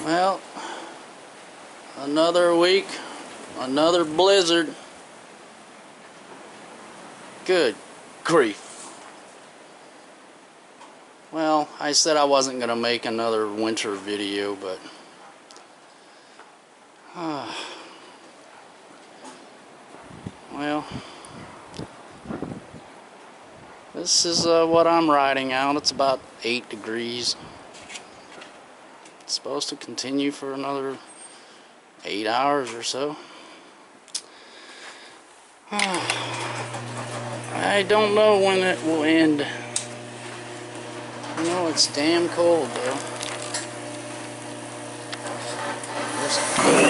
Well, another week, another blizzard. Good grief. Well, I said I wasn't going to make another winter video, but well, this is what I'm riding out. It's about 8 degrees. It's supposed to continue for another 8 hours or so. I don't know when it will end. You know, it's damn cold though.